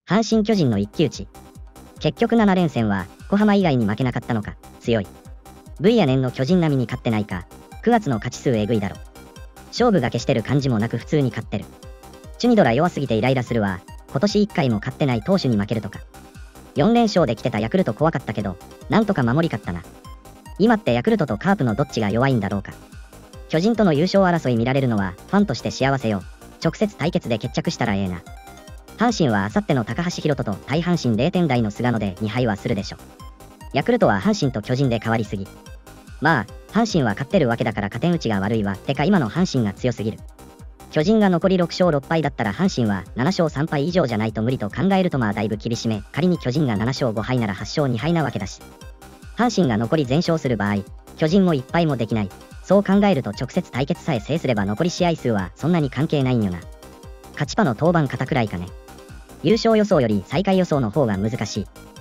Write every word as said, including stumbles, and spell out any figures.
阪神巨人の一騎打ち。結局なな連戦は小浜以外に負けなかったのか。強い。V や年の巨人並みに勝ってないか。くがつの勝ち数えぐいだろ。勝負がけしてる感じもなく普通に勝ってる。チュニドラ弱すぎてイライラするわ。今年いっかいも勝ってない投手に負けるとか。よん連勝で来てたヤクルト怖かったけど、なんとか守り勝ったな。今ってヤクルトとカープのどっちが弱いんだろうか。巨人との優勝争い見られるのはファンとして幸せよ。直接対決で決着したらええな。阪神はあさっての高橋宏斗と対阪神ぜろてん台の菅野でに敗はするでしょ。ヤクルトは阪神と巨人で変わりすぎ。まあ、阪神は勝ってるわけだから加点打ちが悪いわ。てか今の阪神が強すぎる。巨人が残りろく勝ろく敗だったら阪神はなな勝さん敗以上じゃないと無理と考えるとまあだいぶ厳しめ。仮に巨人がなな勝ご敗ならはち勝に敗なわけだし。阪神が残り全勝する場合、巨人もいっ敗もできない。そう考えると直接対決さえ制すれば残り試合数はそんなに関係ないんよな。勝ちパの登板方くらいかね。優勝予想より最下位予想の方が難しい。